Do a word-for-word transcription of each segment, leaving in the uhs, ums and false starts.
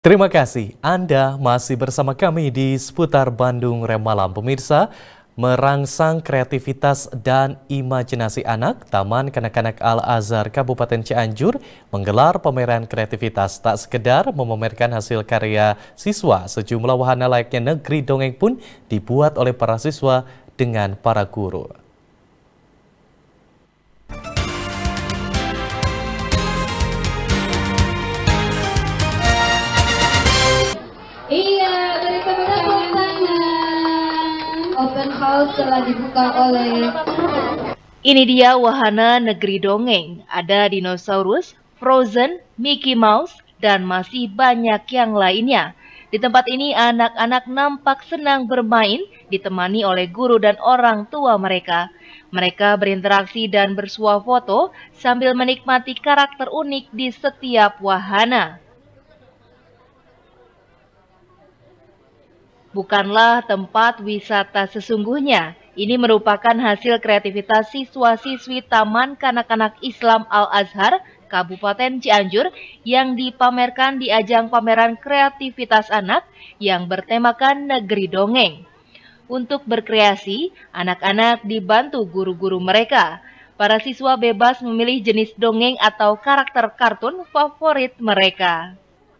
Terima kasih Anda masih bersama kami di seputar Bandung Remalam. Pemirsa, merangsang kreativitas dan imajinasi anak, Taman Kanak-kanak Al-Azhar Kabupaten Cianjur menggelar pameran kreativitas. Tak sekedar memamerkan hasil karya siswa, sejumlah wahana layaknya negeri dongeng pun dibuat oleh para siswa dengan para guru. Iya, dari tepuk tangan. Open house telah dibuka oleh... Ini dia wahana negeri dongeng. Ada dinosaurus, Frozen, Mickey Mouse, dan masih banyak yang lainnya. Di tempat ini anak-anak nampak senang bermain, ditemani oleh guru dan orang tua mereka. Mereka berinteraksi dan bersuah foto sambil menikmati karakter unik di setiap wahana. Bukanlah tempat wisata sesungguhnya. Ini merupakan hasil kreativitas siswa-siswi Taman Kanak-kanak Islam Al-Azhar Kabupaten Cianjur yang dipamerkan di ajang pameran kreativitas anak yang bertemakan negeri dongeng. Untuk berkreasi, anak-anak dibantu guru-guru mereka. Para siswa bebas memilih jenis dongeng atau karakter kartun favorit mereka.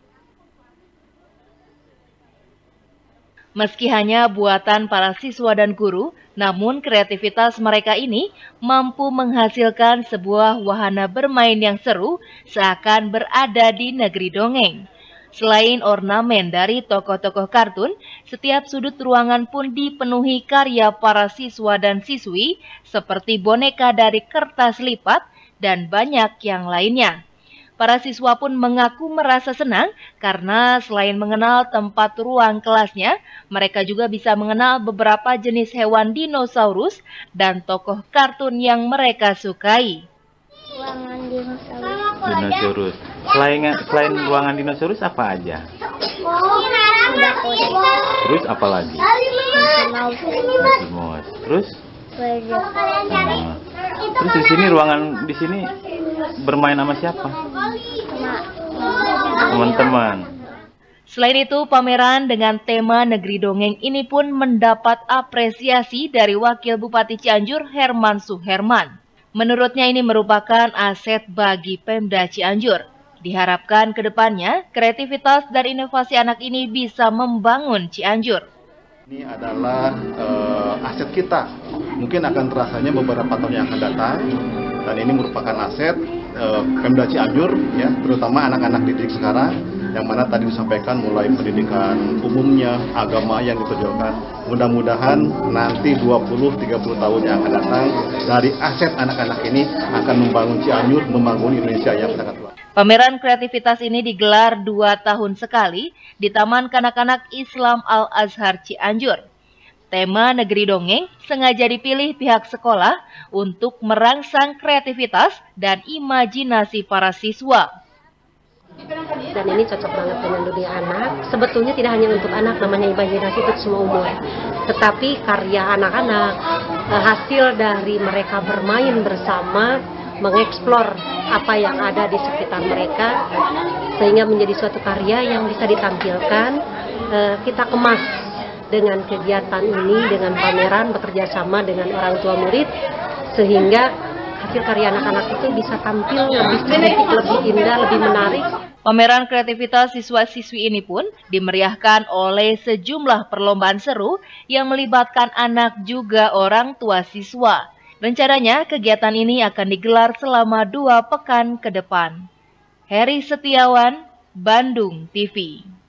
Meski hanya buatan para siswa dan guru, namun kreativitas mereka ini mampu menghasilkan sebuah wahana bermain yang seru seakan berada di negeri dongeng. Selain ornamen dari tokoh-tokoh kartun, setiap sudut ruangan pun dipenuhi karya para siswa dan siswi seperti boneka dari kertas lipat dan banyak yang lainnya. Para siswa pun mengaku merasa senang karena selain mengenal tempat ruang kelasnya, mereka juga bisa mengenal beberapa jenis hewan dinosaurus dan tokoh kartun yang mereka sukai. Ruangan dinosaurus. Dinosaurus. Selain, selain ruangan dinosaurus apa aja? Terus apa lagi? Mouse. Terus? Nah. Terus di sini ruangan di sini bermain sama siapa? Teman-teman. Selain itu, pameran dengan tema negeri dongeng ini pun mendapat apresiasi dari Wakil Bupati Cianjur Herman Suherman. Menurutnya ini merupakan aset bagi Pemda Cianjur. Diharapkan ke depannya, kreativitas dan inovasi anak ini bisa membangun Cianjur. Ini adalah uh, aset kita, mungkin akan terasanya beberapa tahun yang akan datang, dan ini merupakan aset uh, Pemda Cianjur, ya, terutama anak-anak didik sekarang, yang mana tadi disampaikan mulai pendidikan umumnya, agama yang ditonjolkan. Mudah-mudahan nanti dua puluh sampai tiga puluh tahun yang akan datang, dari aset anak-anak ini akan membangun Cianjur, membangun Indonesia yang sangat luas. Pameran kreativitas ini digelar dua tahun sekali di Taman Kanak-kanak Islam Al-Azhar Cianjur. Tema negeri dongeng sengaja dipilih pihak sekolah untuk merangsang kreativitas dan imajinasi para siswa. Dan ini cocok banget dengan dunia anak. Sebetulnya tidak hanya untuk anak, namanya imajinasi untuk semua umur. Tetapi karya anak-anak, hasil dari mereka bermain bersama, mengeksplor apa yang ada di sekitar mereka, sehingga menjadi suatu karya yang bisa ditampilkan. Kita kemas dengan kegiatan ini, dengan pameran, bekerja sama dengan orang tua murid, sehingga hasil karya anak-anak itu bisa tampil lebih cantik, lebih indah, lebih menarik. Pameran kreativitas siswa-siswi ini pun dimeriahkan oleh sejumlah perlombaan seru yang melibatkan anak juga orang tua siswa. Rencananya kegiatan ini akan digelar selama dua pekan ke depan. Heri Setiawan, Bandung T V.